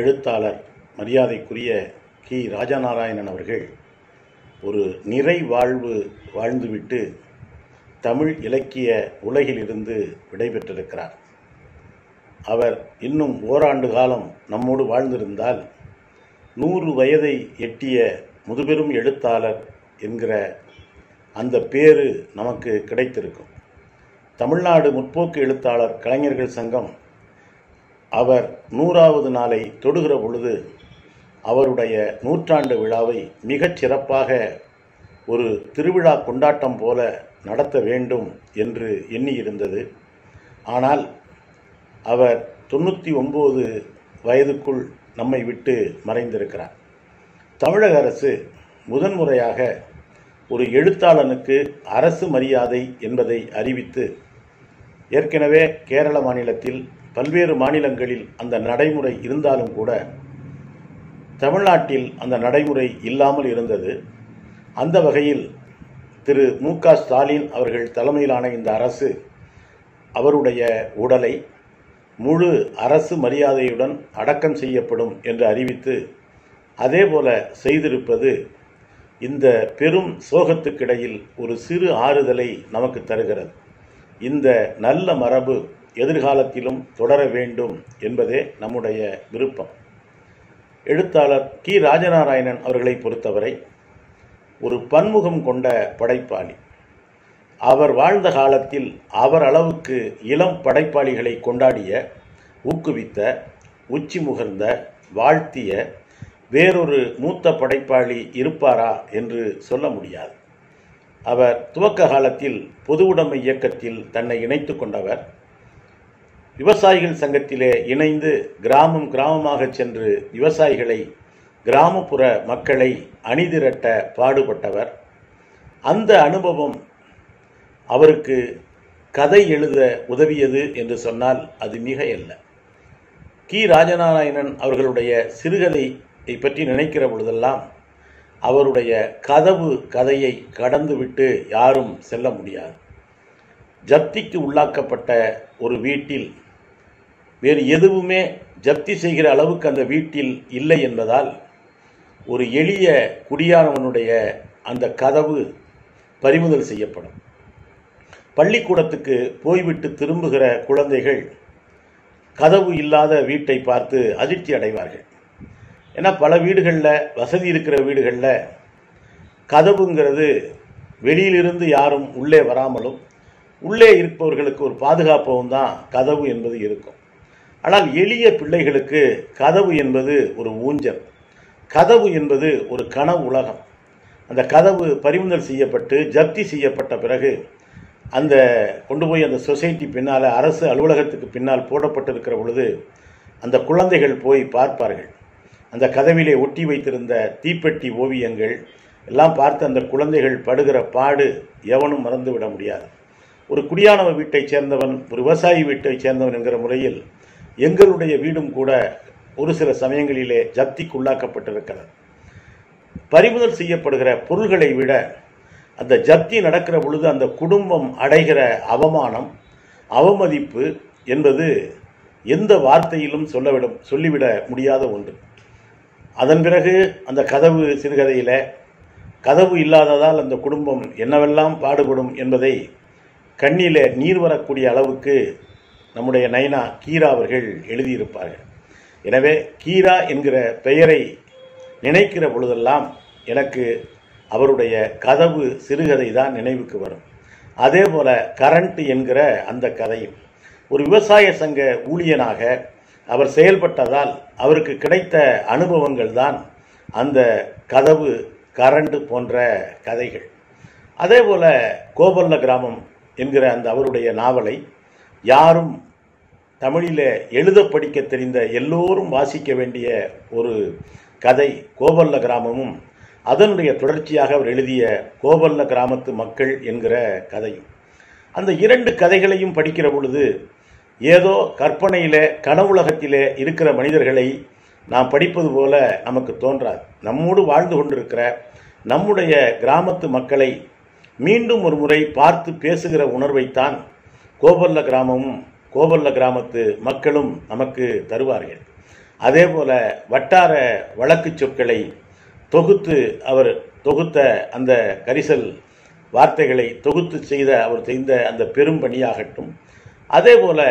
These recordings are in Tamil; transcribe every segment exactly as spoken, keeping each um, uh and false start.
எழுத்தாளர் மரியாதைக்குரிய கி ராஜநாராயணன் அவர்கள் ஒரு நிறை வாழ்வு வாழ்ந்துவிட்டு தமிழ் இலக்கிய உலகிலிருந்து விடைபெற்றிருக்கிறார். அவர் இன்னும் ஓராண்டு காலம் நம்மோடு வாழ்ந்திருந்தால் நூறு வயதை எட்டிய முதுபெரும் எழுத்தாளர் என்கிற அந்த பேரு நமக்கு கிடைத்திருக்கும். தமிழ்நாடு முற்போக்கு எழுத்தாளர் கலைஞர்கள் சங்கம் அவர் நூறாவது நாளை தொடுகிற பொழுது அவருடைய நூற்றாண்டு விழாவை மிகச் சிறப்பாக ஒரு திருவிழா கொண்டாட்டம் போல நடத்த வேண்டும் என்று எண்ணியிருந்தது. ஆனால் அவர் தொண்ணூற்றி ஒன்பது வயதுக்குள் நம்மை விட்டு மறைந்திருக்கிறார். தமிழக அரசு முதன்முறையாக ஒரு எழுத்தாளனுக்கு அரசு மரியாதை என்பதை அறிவித்து, ஏற்கனவே கேரள மாநிலத்தில் பல்வேறு மாநிலங்களில் அந்த நடைமுறை இருந்தாலும் கூட தமிழ்நாட்டில் அந்த நடைமுறை இல்லாமல் இருந்தது. அந்த வகையில் திரு மு க ஸ்டாலின் அவர்கள் தலைமையிலான இந்த அரசு அவருடைய உடலை முழு அரசு மரியாதையுடன் அடக்கம் செய்யப்படும் என்று அறிவித்து அதேபோல செய்திருப்பது இந்த பெரும் சோகத்துக்கிடையில் ஒரு சிறு ஆறுதலை நமக்கு தருகிறது. இந்த நல்ல மரபு எதிர்காலத்திலும் தொடர வேண்டும் என்பதே நம்முடைய விருப்பம். எழுத்தாளர் கி ராஜநாராயணன் அவர்களை பொறுத்தவரை ஒரு பன்முகம் கொண்ட படைப்பாளி. அவர் வாழ்ந்த காலத்தில் அவர் அளவுக்கு இளம் படைப்பாளிகளை கொண்டாடிய, ஊக்குவித்த, உச்சி முகர்ந்த, வாழ்த்திய வேறொரு மூத்த படைப்பாளி இருப்பாரா என்று சொல்ல முடியாது. அவர் துவக்க காலத்தில் பொது உடைமை இயக்கத்தில் தன்னை இணைத்து கொண்டவர். விவசாயிகள் சங்கத்திலே இணைந்து கிராமம் கிராமமாக சென்று விவசாயிகளை, கிராமப்புற மக்களை அணிதிரட்ட பாடுபட்டவர். அந்த அனுபவம் அவருக்கு கதை எழுத உதவியது என்று சொன்னால் அது மிகையல்ல. கி ராஜநாராயணன் அவர்களுடைய சிறுகதையை பற்றி நினைக்கிற பொழுதெல்லாம் அவருடைய கதவு கதையை கடந்துவிட்டு யாரும் செல்ல முடியாது. ஜப்திக்கு உள்ளாக்கப்பட்ட ஒரு வீட்டில் வேறு எதுவுமே ஜப்தி செய்கிற அளவுக்கு அந்த வீட்டில் இல்லை என்பதால் ஒரு எளிய குடியானவனுடைய அந்த கதவு பறிமுதல் செய்யப்படும். பள்ளிக்கூடத்துக்கு போய்விட்டு திரும்புகிற குழந்தைகள் கதவு இல்லாத வீட்டை பார்த்து அதிர்ச்சி அடைவார்கள். ஏன்னா பல வீடுகளில், வசதி இருக்கிற வீடுகளில் கதவுங்கிறது வெளியிலிருந்து யாரும் உள்ளே வராமலும் உள்ளே இருப்பவர்களுக்கு ஒரு பாதுகாப்பாகவும் தான் கதவு என்பது இருக்கும். ஆனால் எளிய பிள்ளைகளுக்கு கதவு என்பது ஒரு ஊஞ்சல், கதவு என்பது ஒரு கனவு உலகம். அந்த கதவு பறிமுதல் செய்யப்பட்டு ஜப்தி செய்யப்பட்ட பிறகு அந்த கொண்டு போய் அந்த சொசைட்டி பின்னால், அரசு அலுவலகத்துக்கு பின்னால் போடப்பட்டிருக்கிற பொழுது அந்த குழந்தைகள் போய் பார்ப்பார்கள். அந்த கதவிலே ஒட்டி வைத்திருந்த தீப்பெட்டி ஓவியங்கள் எல்லாம் பார்த்து அந்த குழந்தைகள் படுகிற பாடு எவனும் மறந்துவிட முடியாது. ஒரு குடியானவ வீட்டைச் சேர்ந்தவன், ஒரு விவசாயி வீட்டைச் சேர்ந்தவன் என்கிற முறையில் எங்களுடைய வீடும் கூட ஒரு சில சமயங்களிலே ஜப்திக்குள்ளாக்கப்பட்டிருக்கிறது. பறிமுதல் செய்யப்படுகிற பொருள்களை விட அந்த ஜப்தி நடக்கிற பொழுது அந்த குடும்பம் அடைகிற அவமானம், அவமதிப்பு என்பது எந்த வார்த்தையிலும் சொல்லவிட சொல்லிவிட முடியாத ஒன்று. அதன் பிறகு அந்த கதவு சிறுகதையில் கதவு இல்லாததால் அந்த குடும்பம் என்னவெல்லாம் பாடுபடும் என்பதை கண்ணிலே நீர் வரக்கூடிய அளவுக்கு நம்முடைய நைனா கீரா அவர்கள் எழுதியிருப்பார்கள். எனவே கீரா என்கிற பெயரை நினைக்கிற பொழுதெல்லாம் எனக்கு அவருடைய கதவு சிறுகதை தான் நினைவுக்கு வரும். அதே போல கரண்ட் என்கிற அந்த கதையும் ஒரு விவசாய சங்க ஊழியனாக அவர் செயல்பட்டதால் அவருக்கு கிடைத்த அனுபவங்கள் தான் அந்த கதவு, கரண்ட் போன்ற கதைகள். அதே போல கோபல்ல கிராமம் என்கிற அந்த அவருடைய நாவலை யாரும் தமிழிலே எழுத படிக்க தெரிந்த எல்லோரும் வாசிக்க வேண்டிய ஒரு கதை கோபல்ல கிராமமும், அதனுடைய தொடர்ச்சியாக அவர் எழுதிய கோபல்ல கிராமத்து மக்கள் என்கிற கதையும். அந்த இரண்டு கதைகளையும் படிக்கிற பொழுது ஏதோ கற்பனையிலே, கனவுலகத்திலே இருக்கிற மனிதர்களை நாம் படிப்பது போல நமக்கு தோன்றாது. நம்மோடு வாழ்ந்து கொண்டிருக்கிற நம்முடைய கிராமத்து மக்களை மீண்டும் ஒரு முறை பார்த்து பேசுகிற உணர்வைத்தான் கோபல்ல கிராமமும் கோபல்ல கிராமத்து மக்களும் நமக்கு தருவார்கள். அதே போல வட்டார வழக்கு சொற்களை தொகுத்து அவர் தொகுத்த அந்த கரிசல் வார்த்தைகளை தொகுத்து செய்த அவர் செய்த அந்த பெரும் பணியாகட்டும், அதே போல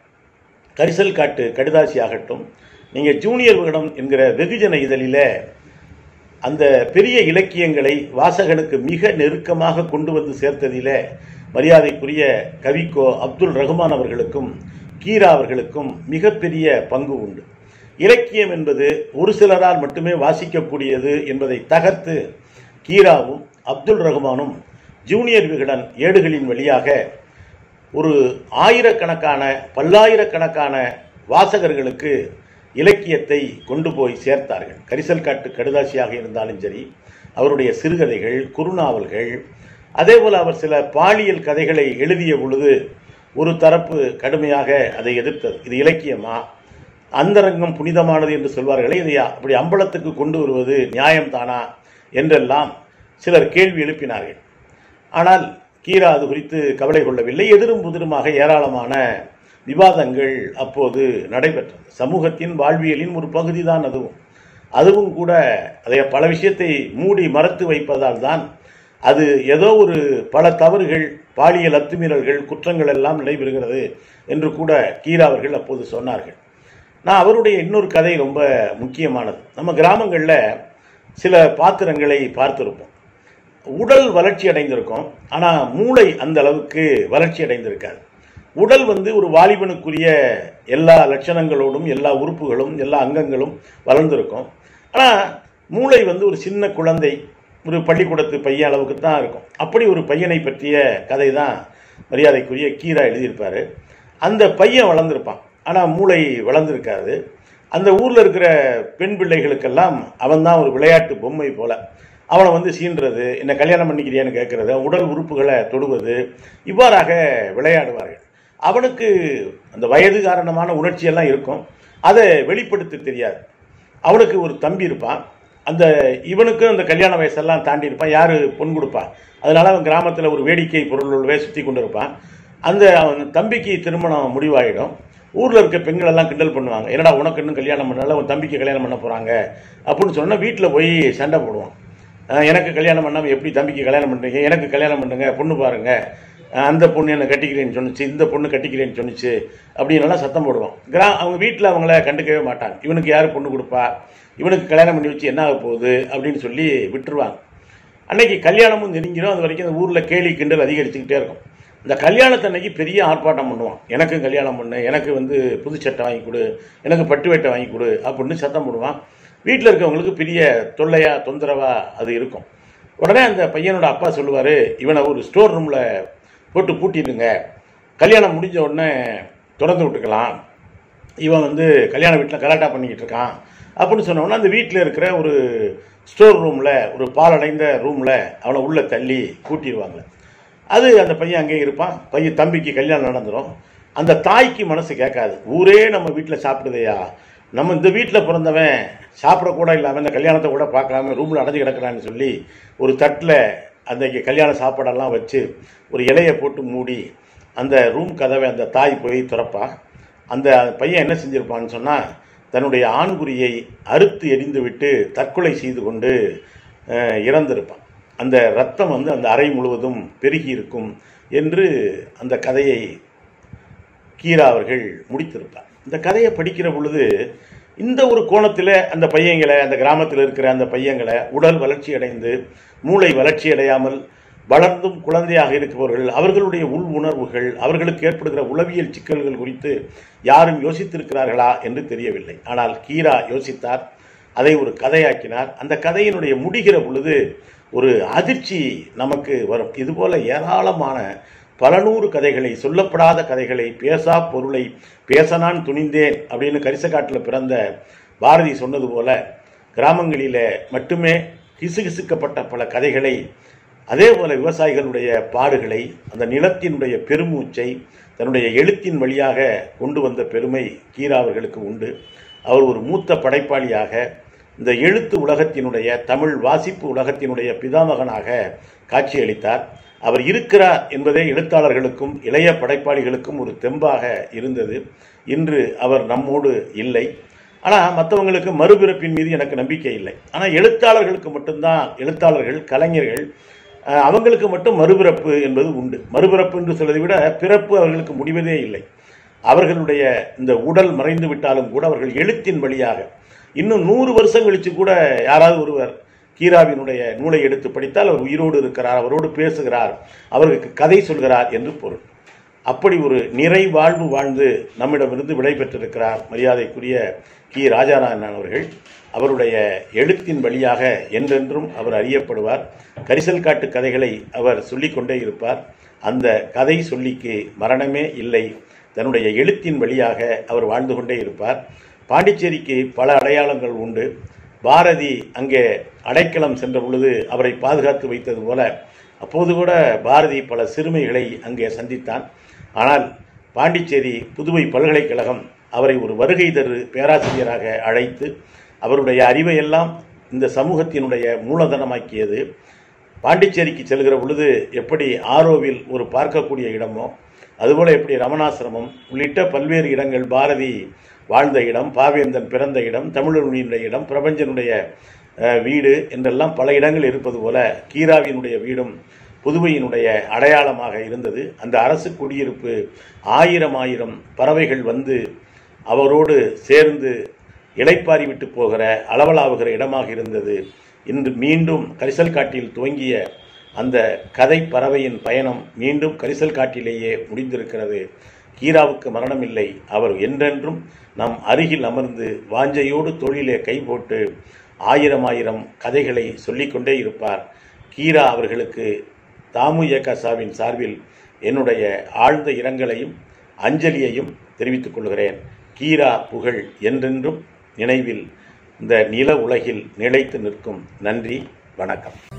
கரிசல் காட்டு கடிதாசி ஆகட்டும், நீங்கள் ஜூனியர் விகடன் என்கிற வெகுஜன இதழில அந்த பெரிய இலக்கியங்களை வாசகனுக்கு மிக நெருக்கமாக கொண்டு வந்து சேர்த்ததில மரியாதைக்குரிய கவிக்கோ அப்துல் ரஹ்மான் அவர்களுக்கும் கீரா அவர்களுக்கும் மிகப்பெரிய பங்கு உண்டு. இலக்கியம் என்பது ஒரு சிலரால் மட்டுமே வாசிக்கக்கூடியது என்பதை தகர்த்து கீராவும் அப்துல் ரஹ்மானும் ஜூனியர் விகடன் ஏடுகளின் வழியாக ஒரு ஆயிரக்கணக்கான பல்லாயிரக்கணக்கான வாசகர்களுக்கு இலக்கியத்தை கொண்டு போய் சேர்த்தார்கள். கரிசல் காட்டு கடிதாசியாக இருந்தாலும் சரி, அவருடைய சிறுகதைகள், குறுநாவல்கள், அதே போல் அவர் சில பாலியல் கதைகளை எழுதிய பொழுது ஒரு தரப்பு கடுமையாக அதை எதிர்த்தது. இது இலக்கியமா, அந்தரங்கம் புனிதமானது என்று சொல்வார்களே, இதை அப்படி அம்பலத்துக்கு கொண்டு வருவது நியாயம்தானா என்றெல்லாம் சிலர் கேள்வி எழுப்பினார்கள். ஆனால் கீரா அது குறித்து கவலை கொள்ளவில்லை. எதிரும் புதிருமாக ஏராளமான விவாதங்கள் அப்போது நடைபெற்றது. சமூகத்தின் வாழ்வியலின் ஒரு பகுதி தான் அதுவும். அதுவும் கூட அதை பல விஷயத்தை மூடி மறைத்து வைப்பதால் தான் அது ஏதோ ஒரு பல தவறுகள், பாலியல் அத்துமீறல்கள், குற்றங்கள் எல்லாம் நடைபெறுகிறது என்று கூட கீரா அவர்கள் அப்போது சொன்னார்கள். நான் அவருடைய இன்னொரு கதை ரொம்ப முக்கியமானது. நம்ம கிராமங்களில் சில பாத்திரங்களை பார்த்திருப்போம். உடல் வளர்ச்சி அடைந்திருக்கும், ஆனால் மூளை அந்த அளவுக்கு வளர்ச்சி அடைந்திருக்காது. உடல் வந்து ஒரு வாலிபனுக்குரிய எல்லா லட்சணங்களோடும் எல்லா உறுப்புகளும் எல்லா அங்கங்களும் வளர்ந்திருக்கும். ஆனால் மூளை வந்து ஒரு சின்ன குழந்தை, ஒரு பள்ளிக்கூடத்து பையன் அளவுக்கு தான் இருக்கும். அப்படி ஒரு பையனை பற்றிய கதை தான் மரியாதைக்குரிய கீரா எழுதியிருப்பார். அந்த பையன் வளர்ந்துருப்பான், ஆனால் மூளை வளர்ந்துருக்காது. அந்த ஊரில் இருக்கிற பெண் பிள்ளைகளுக்கெல்லாம் அவன் தான் ஒரு விளையாட்டு பொம்மை போல. அவனை வந்து சீன்றது, என்ன கல்யாணம் பண்ணிக்கிறியான்னு கேட்கறது, உடல் உறுப்புகளை தொடுவது, இவ்வாறாக விளையாடுவார்கள். அவனுக்கு அந்த வயது காரணமான உணர்ச்சியெல்லாம் இருக்கும், அதை வெளிப்படுத்த தெரியாது. அவனுக்கு ஒரு தம்பி இருப்பான், அந்த இவனுக்கும் அந்த கல்யாண வயசெல்லாம் தாண்டி இருப்பான். யார் பொன் கொடுப்பான், அதனால அவன் கிராமத்தில் ஒரு வேடிக்கை பொருளோடவே சுற்றி கொண்டு இருப்பான். அந்த அவன் தம்பிக்கு திருமணம் முடிவாயிடும். ஊரில் இருக்க பெண்கள் எல்லாம் கிண்டல் பண்ணுவாங்க, என்னடா உனக்கு இன்னும் கல்யாணம் பண்ணால உன் தம்பிக்கு கல்யாணம் பண்ண போகிறாங்க அப்படின்னு சொன்னால் வீட்டில் போய் சண்டை போடுவான். எனக்கு கல்யாணம் பண்ணாமல் எப்படி தம்பிக்கு கல்யாணம் பண்ணுறீங்க, எனக்கு கல்யாணம் பண்ணுங்க, பொண்ணு பாருங்க, அந்த பொண்ணு என்னை கட்டிக்கிறேன்னு சொன்னிச்சு, இந்த பொண்ணு கட்டிக்கிறேன்னு சொன்னிச்சு அப்படின்லாம் சத்தம் போடுவான். கிரா அவங்க வீட்டில் அவங்கள கண்டுக்கவே மாட்டாங்க. இவனுக்கு யார் பொண்ணு கொடுப்பா, இவனுக்கு கல்யாணம் பண்ணி வச்சு என்ன ஆக போகுது அப்படின்னு சொல்லி விட்டுருவாங்க. அன்னைக்கு கல்யாணமும் நெருங்கிடும். அது வரைக்கும் அந்த ஊரில் கேலி கிண்டல் அதிகரிச்சுக்கிட்டே இருக்கும். இந்த கல்யாணத்தை அன்னைக்கு பெரிய ஆர்ப்பாட்டம் பண்ணுவான், எனக்கு கல்யாணம் பண்ணு, எனக்கு வந்து புது சட்டை வாங்கி கொடு, எனக்கு பட்டு வேட்டை வாங்கி கொடு அப்படின்னு சத்தம் போடுவான். வீட்டில் இருக்கவங்களுக்கு பெரிய தொல்லையா தொந்தரவா அது இருக்கும். உடனே அந்த பையனோட அப்பா சொல்லுவார், இவனை ஒரு ஸ்டோர் ரூமில் போட்டு பூட்டிடுங்க, கல்யாணம் முடிஞ்ச உடனே திறந்து விட்டுக்கலாம், இவன் வந்து கல்யாண வீட்டில் கலாட்டா பண்ணிக்கிட்டு இருக்கான் அப்படின்னு சொன்னோன்னா அந்த வீட்டில் இருக்கிற ஒரு ஸ்டோர் ரூமில், ஒரு பாலடைந்த ரூமில் அவனை உள்ளே தள்ளி பூட்டிடுவாங்க. அது அந்த பையன் அங்கே இருப்பான். பையன் தம்பிக்கு கல்யாணம் நடந்துடும். அந்த தாய்க்கு மனசு கேட்காது, ஊரே நம்ம வீட்டில் சாப்பிடுதையா, நம்ம இந்த வீட்டில் பிறந்தவன் சாப்பிடக்கூட இல்லாமல் இந்த கல்யாணத்தை கூட பார்க்காம ரூமில் அடைஞ்சு கிடக்கிறான்னு சொல்லி ஒரு தட்டில் அந்த கல்யாண சாப்பாடெல்லாம் வச்சு ஒரு இலையை போட்டு மூடி அந்த ரூம் கதவை அந்த தாய் போய் திறப்பா. அந்த பையன் என்ன செஞ்சிருப்பான்னு சொன்னால், தன்னுடைய ஆண்குறியை அறுத்து எரிந்து விட்டு தற்கொலை செய்து கொண்டு இறந்திருப்பான். அந்த ரத்தம் வந்து அந்த அறை முழுவதும் பெருகி இருக்கும் என்று அந்த கதையை கீரா அவர்கள் முடித்திருப்பார். இந்த கதையை படிக்கிற பொழுது இந்த ஒரு கோணத்தில் அந்த பையங்களை, அந்த கிராமத்தில் இருக்கிற அந்த பையங்களை உடல் வளர்ச்சி அடைந்து மூளை வளர்ச்சி அடையாமல் வளர்ந்தும் குழந்தையாக இருக்கிறவர்கள், அவர்களுடைய உள் உணர்வுகள், அவர்களுக்கு ஏற்படுகிற உளவியல் சிக்கல்கள் குறித்து யாரும் யோசித்திருக்கிறார்களா என்று தெரியவில்லை. ஆனால் கீரா யோசித்தார், அதை ஒரு கதையாக்கினார். அந்த கதையினுடைய முடிகிற பொழுது ஒரு அதிர்ச்சி நமக்கு வரும். இதுபோல ஏராளமான பல நூறு கதைகளை, சொல்லப்படாத கதைகளை, பேசா பொருளை பேச நான் துணிந்தேன் அப்படின்னு கரிசக்காட்டில் பிறந்த பாரதி சொன்னது போல கிராமங்களில் மட்டுமே கிசுகிசுக்கப்பட்ட பல கதைகளை, அதே போல விவசாயிகளுடைய பாடுகளை, அந்த நிலத்தினுடைய பெருமூச்சை தன்னுடைய எழுத்தின் வழியாக கொண்டு வந்த பெருமை கீரா அவர்களுக்கு உண்டு. அவர் ஒரு மூத்த படைப்பாளியாக இந்த எழுத்து உலகத்தினுடைய, தமிழ் வாசிப்பு உலகத்தினுடைய பிதாமகனாக காட்சியளித்தார். அவர் இருக்கிறார் என்பதே எழுத்தாளர்களுக்கும் இளைய படைப்பாளிகளுக்கும் ஒரு தெம்பாக இருந்தது. இன்று அவர் நம்மோடு இல்லை. ஆனால் மற்றவங்களுக்கு மறுபிறப்பின் மீது எனக்கு நம்பிக்கை இல்லை. ஆனால் எழுத்தாளர்களுக்கு மட்டும்தான், எழுத்தாளர்கள், கலைஞர்கள், அவங்களுக்கு மட்டும் மறுபிறப்பு என்பது உண்டு. மறுபிறப்பு என்று சொல்வதை விட பிறப்பு அவர்களுக்கு முடிவதே இல்லை. அவர்களுடைய இந்த உடல் மறைந்து விட்டாலும் கூட அவர்கள் எழுத்தின் வழியாக இன்னும் நூறு வருஷம் கழித்து கூட யாராவது ஒருவர் கீராவினுடைய நூலை எடுத்து படித்தால் அவர் உயிரோடு இருக்கிறார், அவரோடு பேசுகிறார், அவருக்கு கதை சொல்கிறார் என்று பொருள். அப்படி ஒரு நிறை வாழ்வு வாழ்ந்து நம்மிடமிருந்து விடை பெற்றிருக்கிறார் மரியாதைக்குரிய கி ராஜாராயணன் அவர்கள். அவருடைய எழுத்தின் வழியாக என்றென்றும் அவர் அறியப்படுவார். கரிசல் காட்டு கதைகளை அவர் சொல்லிக்கொண்டே இருப்பார். அந்த கதை சொல்லிக்கு மரணமே இல்லை. தன்னுடைய எழுத்தின் வழியாக அவர் வாழ்ந்து கொண்டே இருப்பார். பாண்டிச்சேரிக்கு பல அடையாளங்கள் உண்டு. பாரதி அங்கே அடைக்கலம் சென்ற பொழுது அவரை பாதுகாத்து வைத்தது போல அப்போது கூட பாரதி பல சிறுமைகளை அங்கே சந்தித்தான். ஆனால் பாண்டிச்சேரி புதுவை பல்கலைக்கழகம் அவரை ஒரு வருகை தரு பேராசிரியராக அழைத்து அவருடைய அறிவையெல்லாம் இந்த சமூகத்தினுடைய மூலதனமாக்கியது. பாண்டிச்சேரிக்கு செல்கிற பொழுது எப்படி ஆரோவில் ஒரு பார்க்கக்கூடிய இடமோ அதுபோல எப்படி ரமணாசிரமம் உள்ளிட்ட பல்வேறு இடங்கள், பாரதி வாழ்ந்த இடம், பாவேந்தன் பிறந்த இடம், தமிழனுடைய இடம், பிரபஞ்சனுடைய வீடு என்றெல்லாம் பல இடங்கள் இருப்பது போல கீராவினுடைய வீடும் புதுவையினுடைய அடையாளமாக இருந்தது. அந்த அரசு குடியிருப்பு ஆயிரம் ஆயிரம் பறவைகள் வந்து அவரோடு சேர்ந்து இளைப்பாரி விட்டு போகிற அளவலாவுகிற இடமாக இருந்தது. இன்று மீண்டும் கரிசல் காட்டில் துவங்கிய அந்த கதை பறவையின் பயணம் மீண்டும் கரிசல் காட்டிலேயே முடிந்திருக்கிறது. கீராவுக்கு மரணம் இல்லை. அவர் என்றென்றும் நம் அருகில் அமர்ந்து வாஞ்சையோடு தொழிலே கை போட்டு ஆயிரம் ஆயிரம் கதைகளை சொல்லிக்கொண்டே இருப்பார். கீரா அவர்களுக்கு தாமு ஏகாசாவின் சார்பில் என்னுடைய ஆழ்ந்த இரங்கலையும் அஞ்சலியையும் தெரிவித்துக் கொள்கிறேன். கீரா புகழ் என்றென்றும் நினைவில் இந்த நில உலகில் நிலைத்து நிற்கும். நன்றி, வணக்கம்.